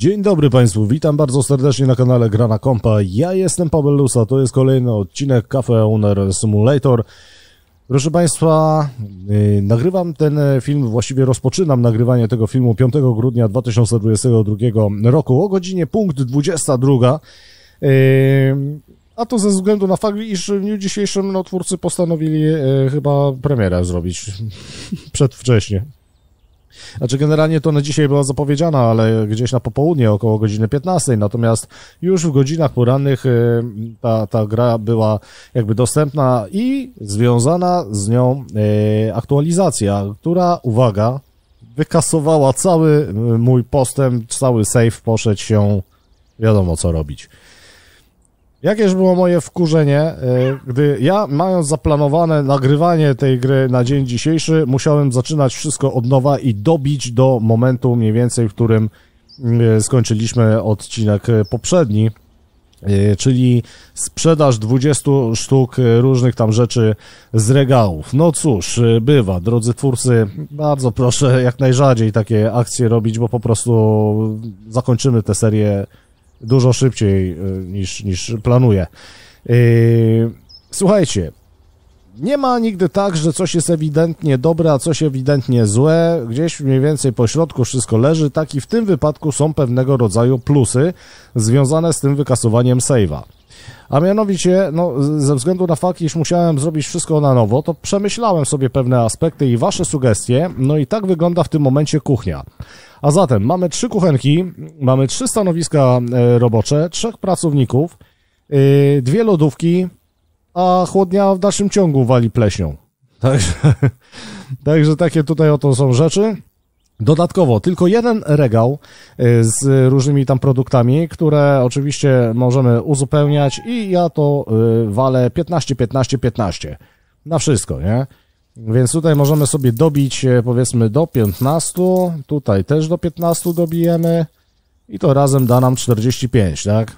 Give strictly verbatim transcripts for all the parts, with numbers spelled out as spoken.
Dzień dobry Państwu, witam bardzo serdecznie na kanale Gra na Kompa. Ja jestem Paweł Lusa, to jest kolejny odcinek Cafe Owner Simulator. Proszę Państwa, yy, nagrywam ten film, właściwie rozpoczynam nagrywanie tego filmu piątego grudnia dwa tysiące dwudziestego drugiego roku o godzinie punkt dwudziesta druga. Yy, a to ze względu na fakt, iż w dniu dzisiejszym no, twórcy postanowili yy, chyba premierę zrobić przedwcześnie. Znaczy generalnie to na dzisiaj była zapowiedziana, ale gdzieś na popołudnie, około godziny piętnastej, natomiast już w godzinach porannych ta, ta gra była jakby dostępna i związana z nią aktualizacja, która, uwaga, wykasowała cały mój postęp, cały save poszedł się wiadomo co robić. Jakież było moje wkurzenie, gdy ja, mając zaplanowane nagrywanie tej gry na dzień dzisiejszy, musiałem zaczynać wszystko od nowa i dobić do momentu mniej więcej, w którym skończyliśmy odcinek poprzedni, czyli sprzedaż dwudziestu sztuk różnych tam rzeczy z regałów. No cóż, bywa, drodzy twórcy, bardzo proszę jak najrzadziej takie akcje robić, bo po prostu zakończymy tę serię dużo szybciej niż, niż planuję. Yy, słuchajcie, nie ma nigdy tak, że coś jest ewidentnie dobre, a coś ewidentnie złe. Gdzieś mniej więcej po środku wszystko leży. Tak i w tym wypadku są pewnego rodzaju plusy związane z tym wykasowaniem save'a. A mianowicie, no, ze względu na fakt, iż musiałem zrobić wszystko na nowo, to przemyślałem sobie pewne aspekty i wasze sugestie, no i tak wygląda w tym momencie kuchnia. A zatem mamy trzy kuchenki, mamy trzy stanowiska robocze, trzech pracowników, yy, dwie lodówki, a chłodnia w dalszym ciągu wali pleśnią. Także, także takie tutaj oto są rzeczy. Dodatkowo tylko jeden regał z różnymi tam produktami, które oczywiście możemy uzupełniać i ja to walę piętnaście, piętnaście, piętnaście na wszystko, nie? Więc tutaj możemy sobie dobić powiedzmy do piętnastu, tutaj też do piętnastu dobijemy i to razem da nam czterdzieści pięć, tak?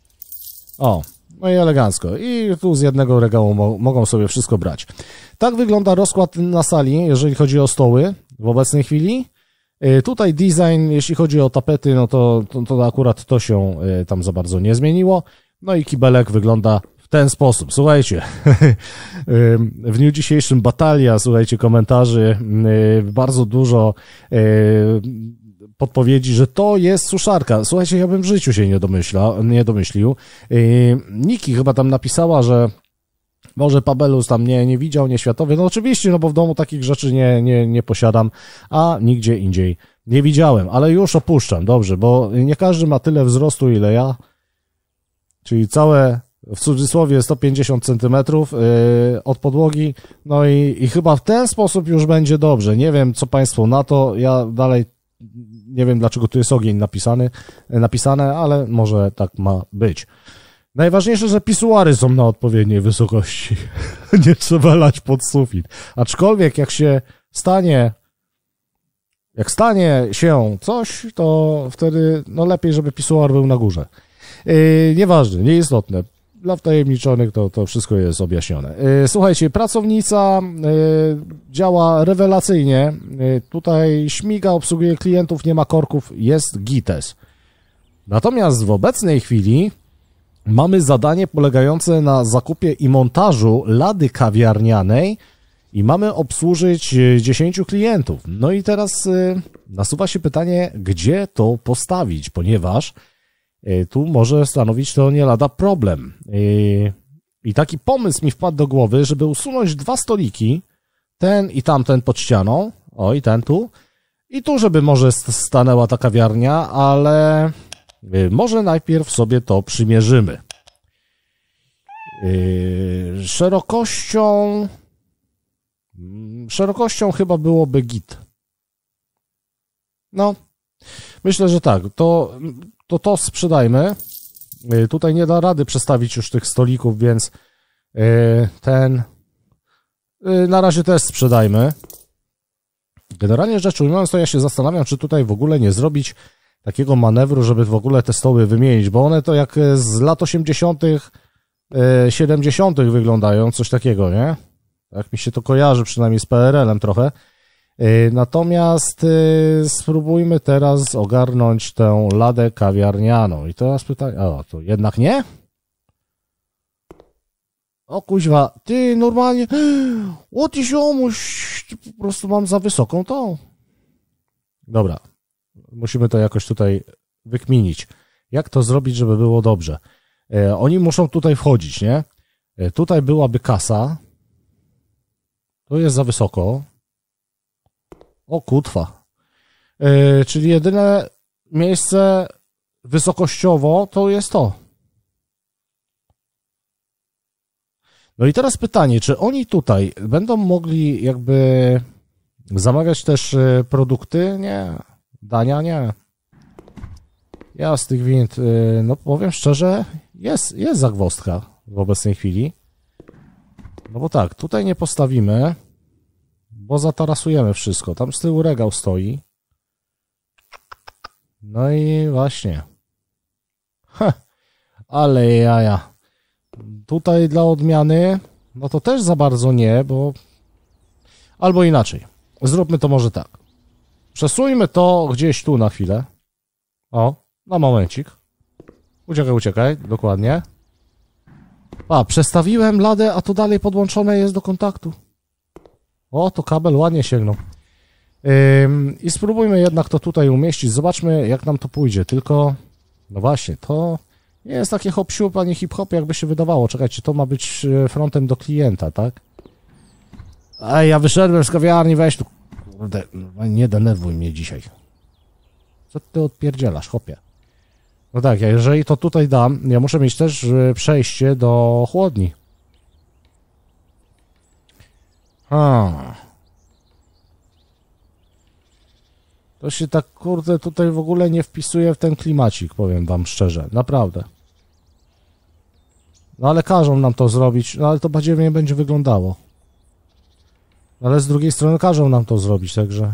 O, no i elegancko. I tu z jednego regału mo mogą sobie wszystko brać. Tak wygląda rozkład na sali, jeżeli chodzi o stoły w obecnej chwili. Tutaj design, jeśli chodzi o tapety, no to, to, to akurat to się tam za bardzo nie zmieniło. No i kibelek wygląda w ten sposób. Słuchajcie, w dniu dzisiejszym batalia, słuchajcie, komentarzy, bardzo dużo podpowiedzi, że to jest suszarka. Słuchajcie, ja bym w życiu się nie domyślał, nie domyślił. Niki chyba tam napisała, że może Pabelus tam nie, nie widział, nieświatowy. No oczywiście, no bo w domu takich rzeczy nie, nie, nie posiadam, a nigdzie indziej nie widziałem, ale już opuszczam, dobrze, bo nie każdy ma tyle wzrostu, ile ja, czyli całe, w cudzysłowie, sto pięćdziesiąt centymetrów yy, od podłogi, no i, i chyba w ten sposób już będzie dobrze. Nie wiem, co Państwo na to, ja dalej nie wiem, dlaczego tu jest ogień napisany, napisane, ale może tak ma być. Najważniejsze, że pisuary są na odpowiedniej wysokości. Nie trzeba lać pod sufit. Aczkolwiek jak się stanie, jak stanie się coś, to wtedy no lepiej, żeby pisuar był na górze. Yy, nieważne, nieistotne. Dla wtajemniczonych to, to wszystko jest objaśnione. Yy, słuchajcie, pracownica yy, działa rewelacyjnie. Yy, tutaj śmiga, obsługuje klientów, nie ma korków, jest gites. Natomiast w obecnej chwili mamy zadanie polegające na zakupie i montażu lady kawiarnianej i mamy obsłużyć dziesięciu klientów. No i teraz y, nasuwa się pytanie, gdzie to postawić, ponieważ y, tu może stanowić to nie lada problem. Y, I taki pomysł mi wpadł do głowy, żeby usunąć dwa stoliki, ten i tamten pod ścianą, o i ten tu, i tu, żeby może stanęła ta kawiarnia, ale może najpierw sobie to przymierzymy. Yy, szerokością... Szerokością chyba byłoby git. No, myślę, że tak. To to, to sprzedajmy. Yy, tutaj nie da rady przestawić już tych stolików, więc yy, ten... Yy, na razie też sprzedajmy. Generalnie rzecz ujmując, to ja się zastanawiam, czy tutaj w ogóle nie zrobić takiego manewru, żeby w ogóle te stoły wymienić, bo one to jak z lat osiemdziesiątych, siedemdziesiątych wyglądają, coś takiego, nie? Tak mi się to kojarzy, przynajmniej z P R L-em trochę. Natomiast spróbujmy teraz ogarnąć tę ladę kawiarnianą. I teraz pytanie, o, to jednak nie? O kuźwa, ty normalnie, o ty ziomuś, po prostu mam za wysoką tą. Dobra, musimy to jakoś tutaj wykminić. Jak to zrobić, żeby było dobrze? E, oni muszą tutaj wchodzić, nie? E, tutaj byłaby kasa. To jest za wysoko. O kutwa. E, czyli jedyne miejsce wysokościowo to jest to. No i teraz pytanie, czy oni tutaj będą mogli jakby zamawiać też produkty? Nie. Dania? Nie. Ja z tych wind, no powiem szczerze, jest, jest zagwozdka w obecnej chwili. No bo tak, tutaj nie postawimy, bo zatarasujemy wszystko. Tam z tyłu regał stoi. No i właśnie. Heh, ale jaja. Tutaj dla odmiany, no to też za bardzo nie, bo... Albo inaczej. Zróbmy to może tak. Przesuńmy to gdzieś tu na chwilę. O, na momencik. Uciekaj, uciekaj, dokładnie. A, przestawiłem ladę, a to dalej podłączone jest do kontaktu. O, to kabel ładnie sięgnął. Ym, I spróbujmy jednak to tutaj umieścić. Zobaczmy, jak nam to pójdzie. Tylko, no właśnie, to nie jest takie hop-siup, ani hip-hop, jakby się wydawało. Czekajcie, to ma być frontem do klienta, tak? Ej, ja wyszedłem z kawiarni, weź tu. Kurde, nie denerwuj mnie dzisiaj. Co ty odpierdzielasz, chłopie? No tak, ja jeżeli to tutaj dam, ja muszę mieć też przejście do chłodni. Ha. To się tak, kurde, tutaj w ogóle nie wpisuje w ten klimacik, powiem wam szczerze, naprawdę. No ale każą nam to zrobić, no ale to bardziej nie będzie wyglądało. Ale z drugiej strony każą nam to zrobić, także...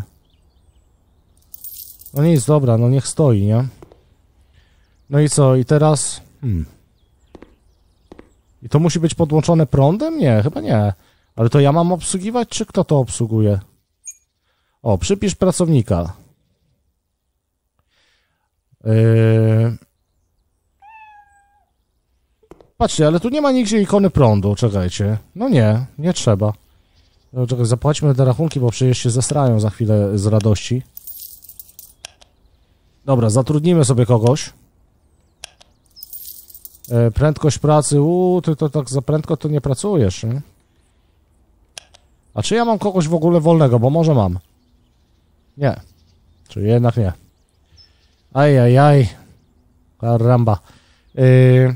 No nic, dobra, no niech stoi, nie? No i co, i teraz... Hmm. I to musi być podłączone prądem? Nie, chyba nie. Ale to ja mam obsługiwać, czy kto to obsługuje? O, przypisz pracownika. Yy... Patrzcie, ale tu nie ma nigdzie ikony prądu, czekajcie. No nie, nie trzeba. No, czekaj, zapłaćmy te rachunki, bo przecież się zestrają za chwilę z radości. Dobra, zatrudnimy sobie kogoś. E, prędkość pracy, uuu, ty to tak za prędko to nie pracujesz, nie? A czy ja mam kogoś w ogóle wolnego, bo może mam. Nie. Czy jednak nie. Ajajaj. Karamba. Yy...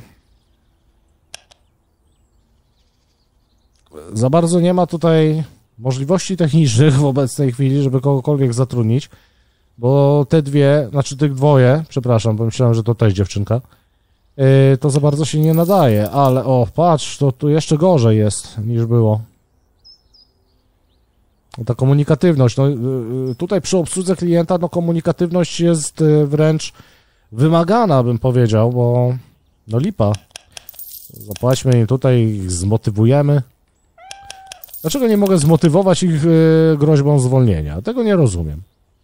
Za bardzo nie ma tutaj możliwości technicznych w obecnej chwili, żeby kogokolwiek zatrudnić, bo te dwie, znaczy tych dwoje, przepraszam, bo myślałem, że to też dziewczynka, yy, to za bardzo się nie nadaje, ale o, patrz, to tu jeszcze gorzej jest niż było. Ta komunikatywność, no yy, tutaj przy obsłudze klienta, no komunikatywność jest yy, wręcz wymagana, bym powiedział, bo no lipa. Zapłaćmy im tutaj, ich zmotywujemy. Dlaczego nie mogę zmotywować ich yy, groźbą zwolnienia? Tego nie rozumiem.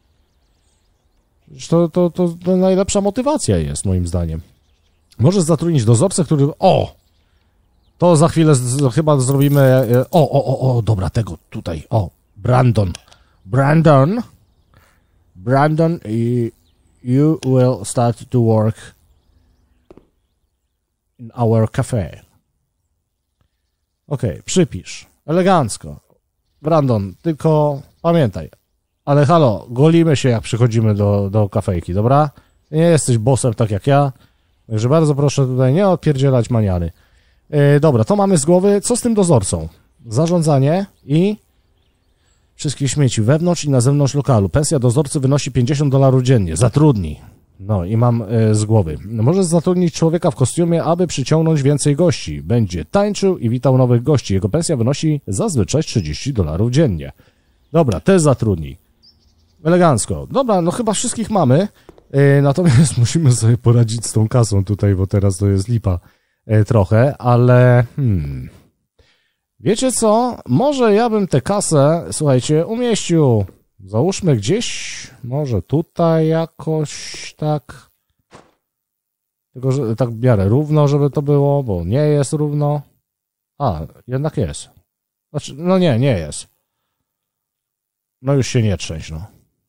To, to, to, to najlepsza motywacja jest, moim zdaniem. Możesz zatrudnić dozorcę, który... O! To za chwilę z, chyba zrobimy... Yy, o, o, o, o, dobra, tego tutaj, o. Brandon. Brandon. Brandon, you will start to work in our cafe. Okej, okay, przypisz. Elegancko. Brandon, tylko pamiętaj. Ale halo, golimy się, jak przychodzimy do, do kafejki, dobra? Nie jesteś bossem tak jak ja. Także bardzo proszę tutaj nie odpierdzielać maniany. Yy, dobra, to mamy z głowy. Co z tym dozorcą? Zarządzanie i wszystkich śmieci wewnątrz i na zewnątrz lokalu. Pensja dozorcy wynosi pięćdziesiąt dolarów dziennie. Zatrudnij. No i mam y, z głowy. Możesz zatrudnić człowieka w kostiumie, aby przyciągnąć więcej gości. Będzie tańczył i witał nowych gości. Jego pensja wynosi zazwyczaj trzydzieści dolarów dziennie. Dobra, też zatrudnij. Elegancko. Dobra, no chyba wszystkich mamy. Y, natomiast musimy sobie poradzić z tą kasą tutaj, bo teraz to jest lipa y, trochę, ale... Hmm. Wiecie co? Może ja bym tę kasę, słuchajcie, umieścił Załóżmy gdzieś, może tutaj jakoś tak. Tylko, że tak w miarę równo, żeby to było, bo nie jest równo. A, jednak jest. Znaczy, no nie, nie jest. No już się nie trzęść, no.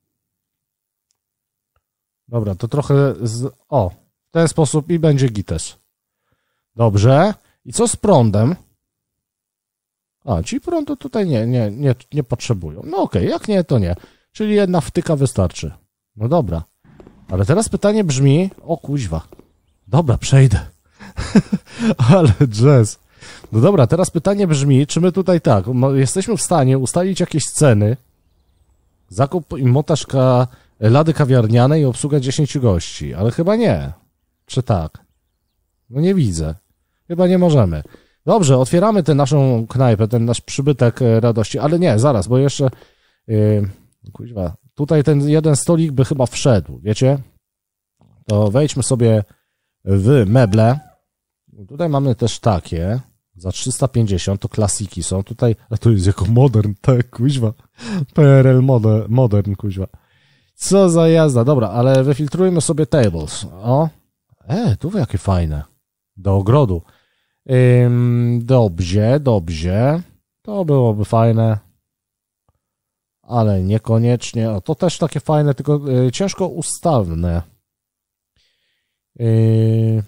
Dobra, to trochę z... O, w ten sposób i będzie gites. Dobrze. I co z prądem? A, ci prądu tutaj nie, nie, nie, nie potrzebują. No okej, okay, jak nie, to nie. Czyli jedna wtyka wystarczy. No dobra. Ale teraz pytanie brzmi... O kuźwa. Dobra, przejdę. Ale jazz. No dobra, teraz pytanie brzmi, czy my tutaj tak, jesteśmy w stanie ustalić jakieś ceny, zakup i montaż ka, lady kawiarnianej i obsługa dziesięciu gości, ale chyba nie. Czy tak? No nie widzę. Chyba nie możemy. Dobrze, otwieramy tę naszą knajpę, ten nasz przybytek radości, ale nie, zaraz, bo jeszcze yy, kuźwa, tutaj ten jeden stolik by chyba wszedł, wiecie? To wejdźmy sobie w meble. Tutaj mamy też takie. Za trzysta pięćdziesiąt to klasiki są. Tutaj, a to jest jako modern, tak, kuźwa. P R L modern, modern, kuźwa. Co za jazda. Dobra, ale wyfiltrujmy sobie tables. O. E, tu jakie fajne. Do ogrodu. Ym, dobrze, dobrze. To byłoby fajne. Ale niekoniecznie. O, to też takie fajne, tylko y, ciężko ustawne. Yy...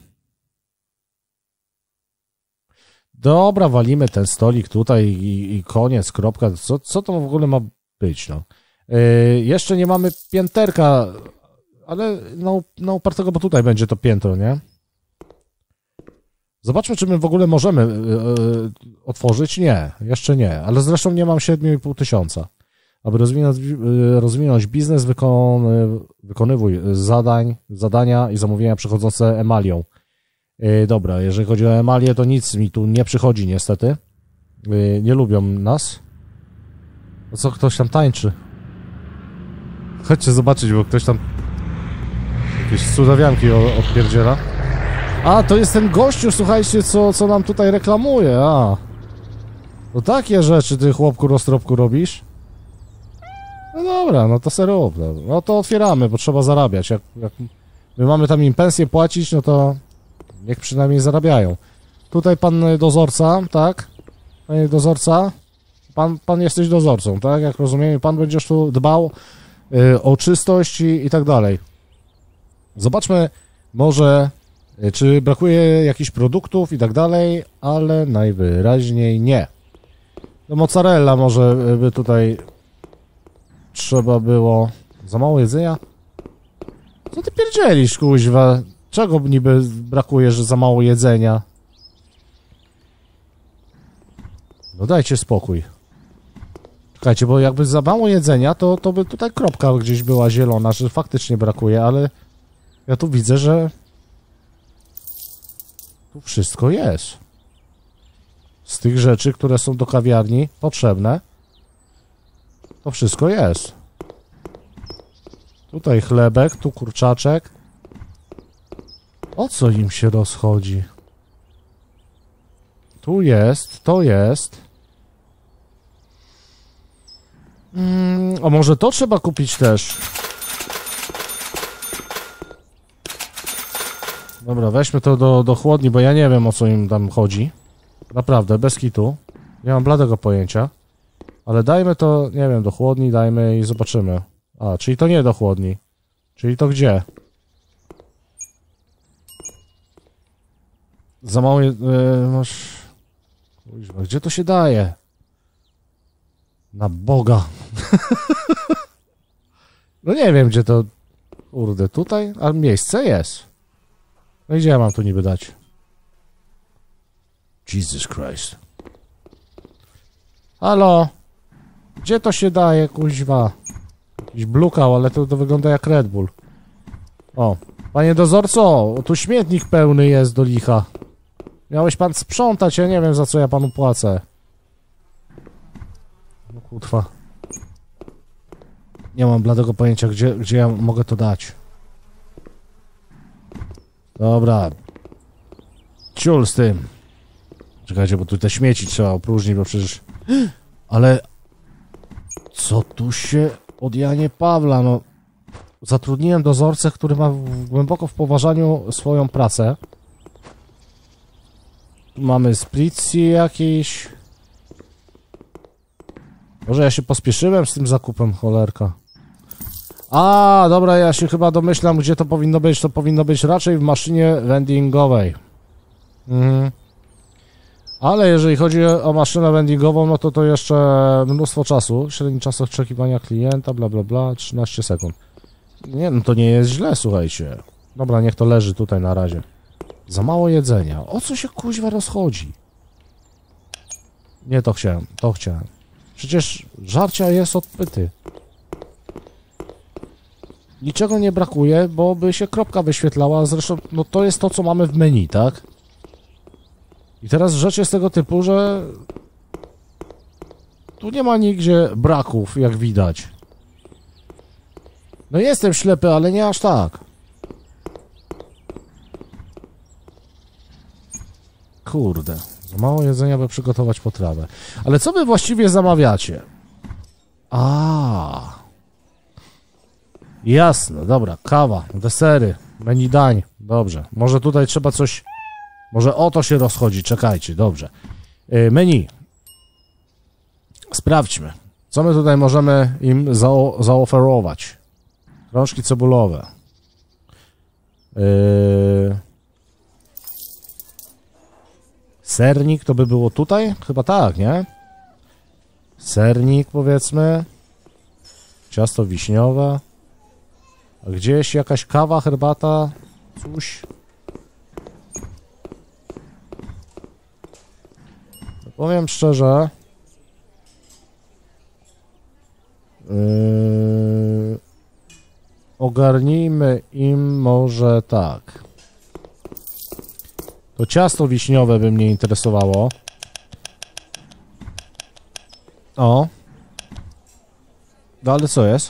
Dobra, walimy ten stolik tutaj i, i koniec, kropka. Co, co to w ogóle ma być, no? Yy, jeszcze nie mamy pięterka, ale na, na upartego, bo tutaj będzie to piętro, nie? Zobaczmy, czy my w ogóle możemy yy, otworzyć. Nie, jeszcze nie, ale zresztą nie mam siedmiu i pół tysiąca. Aby rozwinąć, yy, rozwinąć biznes, wykon, yy, wykonywuj zadań, zadania i zamówienia przychodzące emalią. Yy, dobra, jeżeli chodzi o emalię, to nic mi tu nie przychodzi niestety. Yy, nie lubią nas. No co, ktoś tam tańczy? Chodźcie zobaczyć, bo ktoś tam jakieś cudawianki odpierdziela. A, to jest ten gościu, słuchajcie, co, co nam tutaj reklamuje, a. To takie rzeczy ty, chłopku, roztropku, robisz? No dobra, no to se rób. No to otwieramy, bo trzeba zarabiać. Jak, jak my mamy tam im pensję płacić, no to niech przynajmniej zarabiają. Tutaj pan dozorca, tak? Panie dozorca? Pan, pan jesteś dozorcą, tak? Jak rozumiem, pan będziesz tu dbał y, o czystość i, i tak dalej. Zobaczmy może, y, czy brakuje jakichś produktów i tak dalej, ale najwyraźniej nie. No mozzarella może by tutaj trzeba było... Za mało jedzenia? Co ty pierdzielisz, kuźwa? Czego niby brakuje, że za mało jedzenia? No dajcie spokój. Czekajcie, bo jakby za mało jedzenia, to, to by tutaj kropka gdzieś była zielona, że faktycznie brakuje, ale ja tu widzę, że tu wszystko jest. Z tych rzeczy, które są do kawiarni potrzebne, to wszystko jest. Tutaj chlebek, tu kurczaczek. O co im się rozchodzi? Tu jest, to jest. Mm, a może to trzeba kupić też? Dobra, weźmy to do, do chłodni, bo ja nie wiem, o co im tam chodzi. Naprawdę, bez kitu. Nie mam bladego pojęcia. Ale dajmy to, nie wiem, do chłodni, dajmy i zobaczymy. A, czyli to nie do chłodni. Czyli to gdzie? Za mało... Yy, masz... Kuźwa, gdzie to się daje? Na Boga. No nie wiem, gdzie to... Kurde, tutaj? A miejsce jest. No i gdzie ja mam tu niby dać? Jesus Christ. Halo? Gdzie to się daje, kuźwa? Jakiś blukał, ale to, to wygląda jak Red Bull. O, panie dozorco, tu śmietnik pełny jest do licha. Miałeś pan sprzątać, ja nie wiem, za co ja panu płacę. No kutwa. Nie mam bladego pojęcia, gdzie, gdzie ja mogę to dać. Dobra. Ciul z tym. Czekajcie, bo tu te śmieci trzeba opróżnić, bo przecież... Ale... Co tu się Od Janie Pawla, no. Zatrudniłem dozorcę, który ma w, głęboko w poważaniu swoją pracę. Tu mamy splitsy jakiś. Może ja się pospieszyłem z tym zakupem, cholerka. A, dobra, ja się chyba domyślam, gdzie to powinno być. To powinno być raczej w maszynie vendingowej. Mhm. Ale jeżeli chodzi o maszynę vendingową, no to to jeszcze mnóstwo czasu. Średni czas oczekiwania klienta, bla bla bla, trzynaście sekund. Nie, no to nie jest źle, słuchajcie. Dobra, niech to leży tutaj na razie. Za mało jedzenia. O co się kuźwa rozchodzi? Nie, to chciałem, to chciałem. Przecież żarcia jest odpyty. Niczego nie brakuje, bo by się kropka wyświetlała. Zresztą, no to jest to, co mamy w menu, tak? I teraz rzecz jest tego typu, że tu nie ma nigdzie braków, jak widać. No jestem ślepy, ale nie aż tak. Kurde, za mało jedzenia, by przygotować potrawę. Ale co wy właściwie zamawiacie? A, jasne, dobra, kawa, desery, menu dań, dobrze. Może tutaj trzeba coś, może o to się rozchodzi, czekajcie, dobrze. Yy, menu. Sprawdźmy, co my tutaj możemy im zao zaoferować. Krążki cebulowe. Yy... Sernik to by było tutaj? Chyba tak, nie? Sernik, powiedzmy. Ciasto wiśniowe. A gdzieś jakaś kawa, herbata, coś. No powiem szczerze. Yy... Ogarnijmy im może tak. To ciasto wiśniowe by mnie interesowało. O. No ale co jest?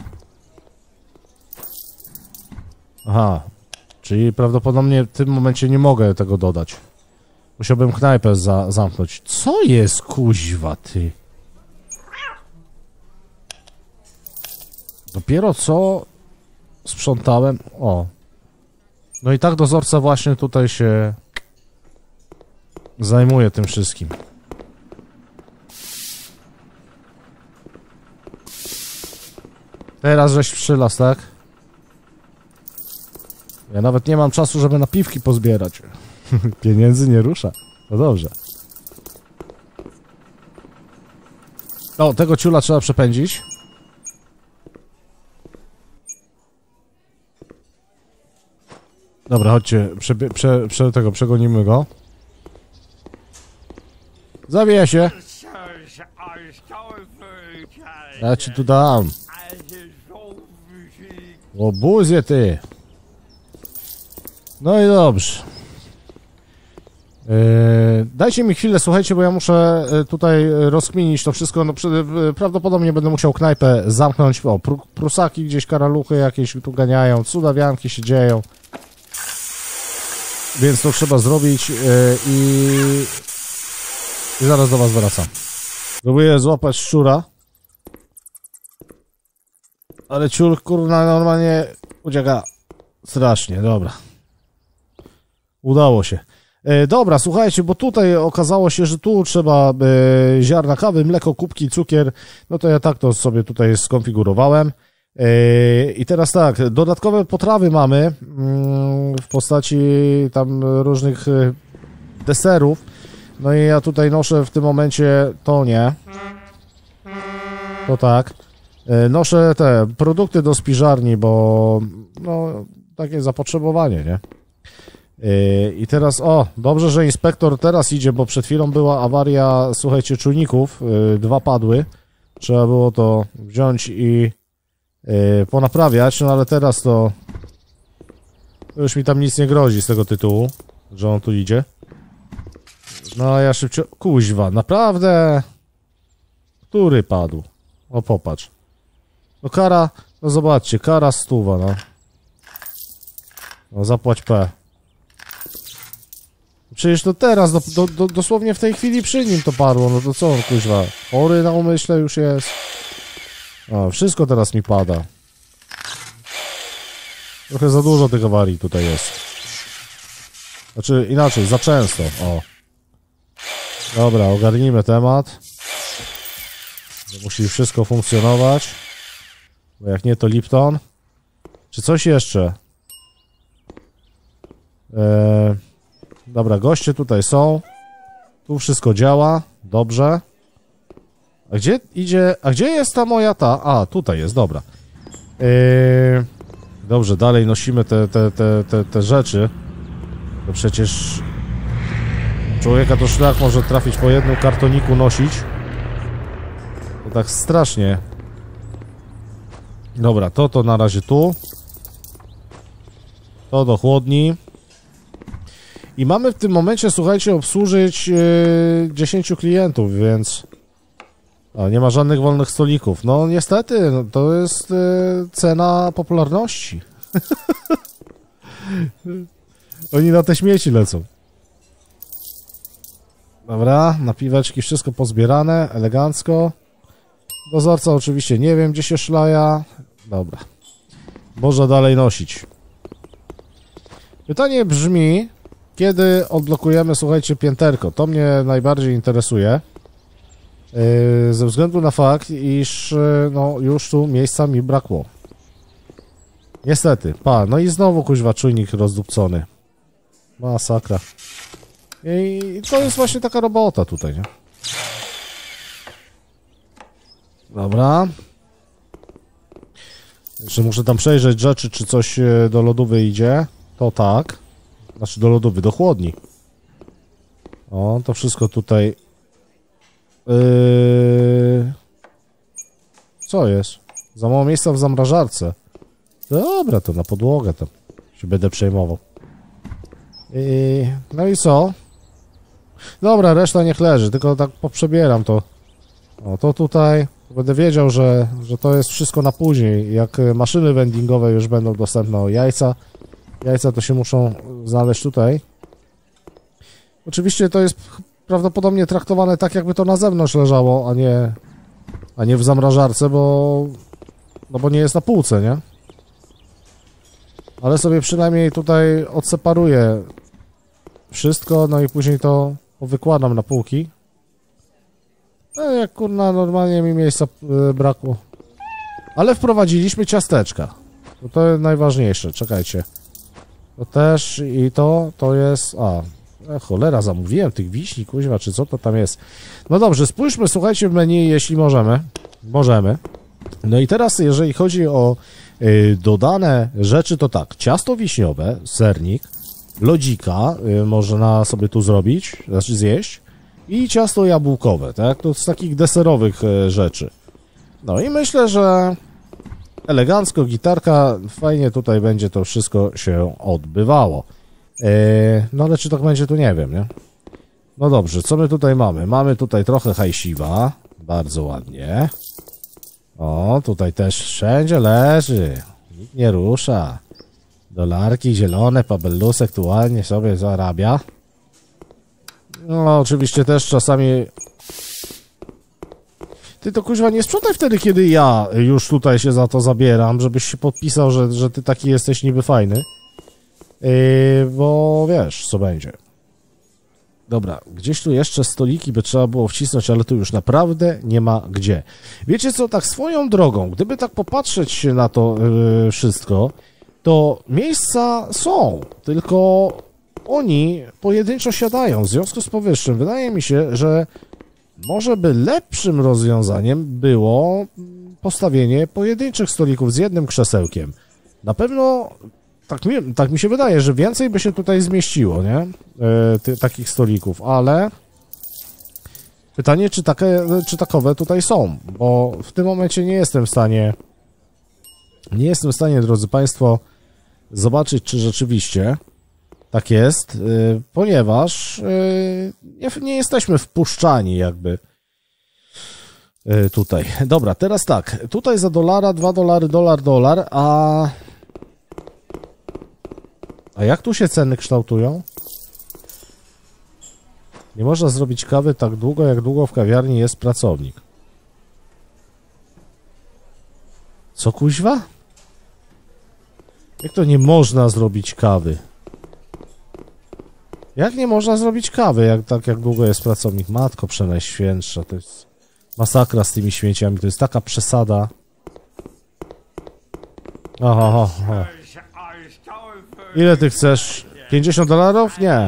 Aha. Czyli prawdopodobnie w tym momencie nie mogę tego dodać. Musiałbym knajpę za zamknąć. Co jest, kuźwa, ty? Dopiero co sprzątałem. O. No i tak dozorca właśnie tutaj się zajmuje tym wszystkim. Teraz żeś przylazł, tak? Ja nawet nie mam czasu, żeby napiwki pozbierać. Pieniędzy nie rusza. No dobrze. O, tego ciula trzeba przepędzić. Dobra, chodźcie, prze, prze, prze tego, przegonimy go. Zawijaj się. Ja ci tu dam. Łobuzie ty. No i dobrze. Yy, dajcie mi chwilę, słuchajcie, bo ja muszę tutaj rozkminić to wszystko. No, prawdopodobnie będę musiał knajpę zamknąć. O, pr prusaki gdzieś, karaluchy jakieś tu ganiają, cudawianki się dzieją. Więc to trzeba zrobić yy, i... I zaraz do was wracam. Próbuję złapać szczura. Ale ciul, kurna, normalnie ucieka strasznie, dobra. Udało się. E, dobra, słuchajcie, bo tutaj okazało się, że tu trzeba e, ziarna kawy, mleko, kubki, cukier. No to ja tak to sobie tutaj skonfigurowałem. E, I teraz tak, dodatkowe potrawy mamy mm, w postaci tam różnych e, deserów. No i ja tutaj noszę w tym momencie to nie. To tak. Noszę te produkty do spiżarni, bo no takie zapotrzebowanie, nie? I teraz, o, dobrze, że inspektor teraz idzie, bo przed chwilą była awaria, słuchajcie, czujników, dwa padły. Trzeba było to wziąć i ponaprawiać, no ale teraz to już mi tam nic nie grozi z tego tytułu, że on tu idzie. No a ja szybciej... Kuźwa, naprawdę? Który padł? O, popatrz. No kara... No zobaczcie, kara stuwa, no. No zapłać P. Przecież to teraz, do, do, do, dosłownie w tej chwili przy nim to padło, no to co on, kuźwa? Chory na umyśle już jest. O, wszystko teraz mi pada. Trochę za dużo tych awarii tutaj jest. Znaczy inaczej, za często. O. Dobra, ogarnijmy temat. Musi wszystko funkcjonować. Bo jak nie, to Lipton. Czy coś jeszcze? Eee, dobra, goście tutaj są. Tu wszystko działa. Dobrze. A gdzie idzie... A gdzie jest ta moja ta... A, tutaj jest, dobra. Eee, dobrze, dalej nosimy te, te, te, te, te rzeczy. To przecież... Człowieka to szlak może trafić po jednym kartoniku nosić. To tak strasznie. Dobra, to to na razie tu. To do chłodni. I mamy w tym momencie, słuchajcie, obsłużyć yy, dziesięciu klientów, więc... A, nie ma żadnych wolnych stolików. No niestety, no, to jest yy, cena popularności. Oni na te śmieci lecą. Dobra, napiweczki, wszystko pozbierane, elegancko. Dozorca oczywiście nie wiem, gdzie się szlaja. Dobra. Można dalej nosić. Pytanie brzmi, kiedy odblokujemy, słuchajcie, pięterko. To mnie najbardziej interesuje. Yy, ze względu na fakt, iż yy, no już tu miejsca mi brakło. Niestety. Pa, no i znowu kuźwa czujnik rozdupcony. Masakra. I to jest właśnie taka robota tutaj, nie? Dobra. Jeszcze muszę tam przejrzeć rzeczy, czy coś do lodówy idzie. To tak. Znaczy do lodówy, do chłodni. O, to wszystko tutaj... Yy... Co jest? Za mało miejsca w zamrażarce. Dobra, to na podłogę tam się będę przejmował. Yy... No i co? Dobra, reszta niech leży, tylko tak poprzebieram to. O, to tutaj będę wiedział, że, że to jest wszystko na później. Jak maszyny vendingowe już będą dostępne, o jajca. Jajca to się muszą znaleźć tutaj. Oczywiście to jest prawdopodobnie traktowane tak, jakby to na zewnątrz leżało, a nie, a nie w zamrażarce, bo, no bo nie jest na półce, nie? Ale sobie przynajmniej tutaj odseparuję wszystko, no i później to wykładam na półki. No jak kurna, normalnie mi miejsca yy, brakło. Ale wprowadziliśmy ciasteczka. To, to jest najważniejsze, czekajcie. To też i to, to jest... A, e, cholera, zamówiłem tych wiśni, kuźwa, czy co to tam jest. No dobrze, spójrzmy, słuchajcie, w menu, jeśli możemy. Możemy. No i teraz, jeżeli chodzi o y, dodane rzeczy, to tak. Ciasto wiśniowe, sernik, lodzika y, można sobie tu zrobić, znaczy zjeść. I ciasto jabłkowe, tak? To z takich deserowych y, rzeczy. No i myślę, że elegancko, gitarka, fajnie tutaj będzie to wszystko się odbywało. Yy, no ale czy tak będzie, to nie wiem, nie? No dobrze, co my tutaj mamy? Mamy tutaj trochę hajsiwa, bardzo ładnie. O, tutaj też wszędzie leży, nikt nie rusza. Dolarki zielone, Pabellus aktualnie sobie zarabia. No oczywiście też czasami... Ty to kuźwa nie sprzątaj wtedy, kiedy ja już tutaj się za to zabieram, żebyś się podpisał, że, że ty taki jesteś niby fajny. Yy, bo wiesz, co będzie. Dobra, gdzieś tu jeszcze stoliki by trzeba było wcisnąć, ale tu już naprawdę nie ma gdzie. Wiecie co, tak swoją drogą, gdyby tak popatrzeć na to yy, wszystko, to miejsca są, tylko oni pojedynczo siadają. W związku z powyższym wydaje mi się, że może by lepszym rozwiązaniem było postawienie pojedynczych stolików z jednym krzesełkiem. Na pewno, tak mi, tak mi się wydaje, że więcej by się tutaj zmieściło, nie? E, ty, takich stolików, ale pytanie, czy, takie, czy takowe tutaj są, bo w tym momencie nie jestem w stanie, nie jestem w stanie, drodzy Państwo, zobaczyć, czy rzeczywiście tak jest, yy, ponieważ yy, nie, nie jesteśmy wpuszczani jakby yy, tutaj. Dobra, teraz tak, tutaj za dolara, dwa dolary, dolar, dolar, a... A jak tu się ceny kształtują? Nie można zrobić kawy tak długo, jak długo w kawiarni jest pracownik. Co kuźwa? Jak to nie można zrobić kawy? Jak nie można zrobić kawy, jak tak jak długo jest pracownik? Matko Przenajświętsza, to jest masakra z tymi śmieciami, to jest taka przesada. Oho, oho, oho. Ile ty chcesz? pięćdziesiąt dolarów? Nie.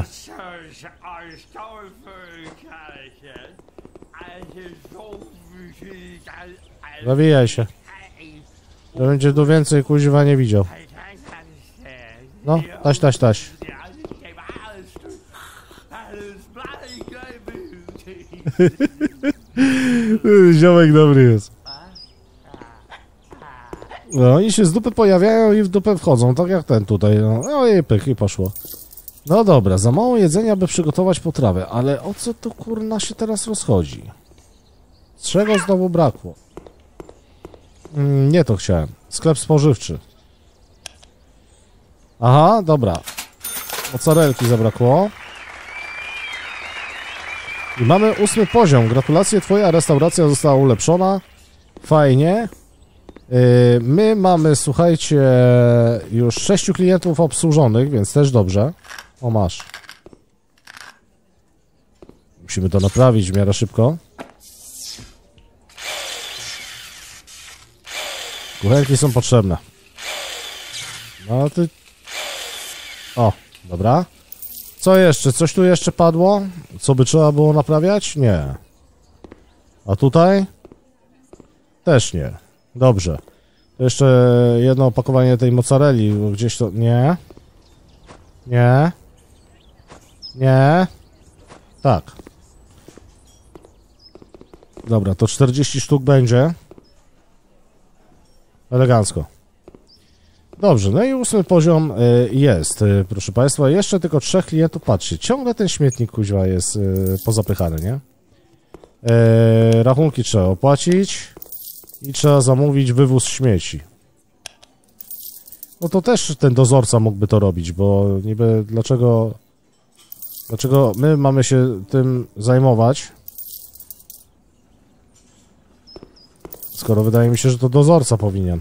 Zawijaj się. To będzie tu więcej kuźwa nie widział. No, taś, taś, taś. Ziomek dobry jest. No, oni się z dupy pojawiają i w dupę wchodzą, tak jak ten tutaj. No, no i pyk, i poszło. No dobra, za mało jedzenia, by przygotować potrawę, ale o co to kurna się teraz rozchodzi? Z czego znowu brakło? Mm, nie to chciałem. Sklep spożywczy. Aha, dobra. Mozzarelki zabrakło. I mamy ósmy poziom. Gratulacje, twoja restauracja została ulepszona. Fajnie. Yy, my mamy, słuchajcie, już sześciu klientów obsłużonych, więc też dobrze. O, masz. Musimy to naprawić w miarę szybko. Kuchenki są potrzebne. No ty... O, dobra. Co jeszcze? Coś tu jeszcze padło? Co by trzeba było naprawiać? Nie. A tutaj? Też nie. Dobrze. To jeszcze jedno opakowanie tej mozzarelli, bo gdzieś to... Nie. Nie. Nie. Tak. Dobra, to czterdzieści sztuk będzie. Elegancko. Dobrze, no i ósmy poziom y, jest, y, proszę Państwa. Jeszcze tylko trzech klientów. Patrzcie, ciągle ten śmietnik kuźwa jest y, pozapychany, nie? Y, rachunki trzeba opłacić i trzeba zamówić wywóz śmieci. No to też ten dozorca mógłby to robić, bo niby dlaczego... Dlaczego my mamy się tym zajmować? Skoro wydaje mi się, że to dozorca powinien.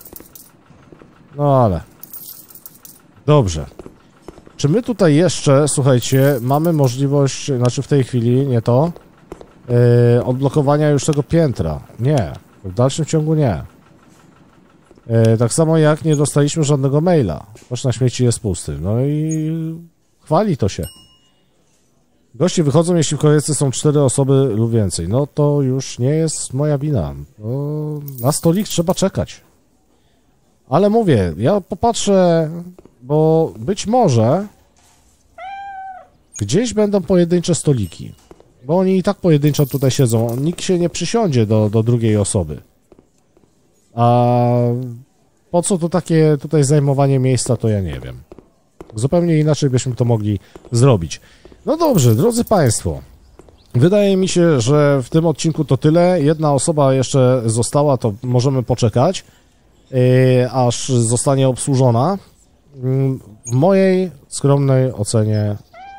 No ale... Dobrze. Czy my tutaj jeszcze, słuchajcie, mamy możliwość, znaczy w tej chwili, nie to, yy, odblokowania już tego piętra? Nie. W dalszym ciągu nie. Yy, tak samo jak nie dostaliśmy żadnego maila. Kosz na śmieci jest pusty. No i chwali to się. Goście wychodzą, jeśli w kolejce są cztery osoby lub więcej. No to już nie jest moja wina. No, na stolik trzeba czekać. Ale mówię, ja popatrzę, bo być może gdzieś będą pojedyncze stoliki. Bo oni i tak pojedynczo tutaj siedzą. Nikt się nie przysiądzie do, do drugiej osoby. A po co to takie tutaj zajmowanie miejsca, to ja nie wiem. Zupełnie inaczej byśmy to mogli zrobić. No dobrze, drodzy Państwo. Wydaje mi się, że w tym odcinku to tyle. Jedna osoba jeszcze została, to możemy poczekać, yy, aż zostanie obsłużona. Yy, w mojej skromnej ocenie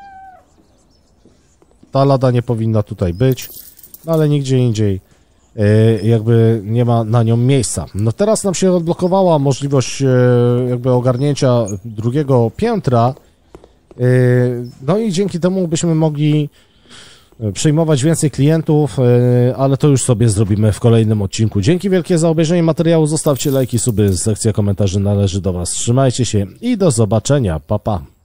ta lada nie powinna tutaj być, no ale nigdzie indziej yy, jakby nie ma na nią miejsca. No teraz nam się odblokowała możliwość yy, jakby ogarnięcia drugiego piętra. No i dzięki temu byśmy mogli przyjmować więcej klientów, ale to już sobie zrobimy w kolejnym odcinku. Dzięki wielkie za obejrzenie materiału, zostawcie lajki, suby, sekcja komentarzy należy do Was. Trzymajcie się i do zobaczenia, pa pa.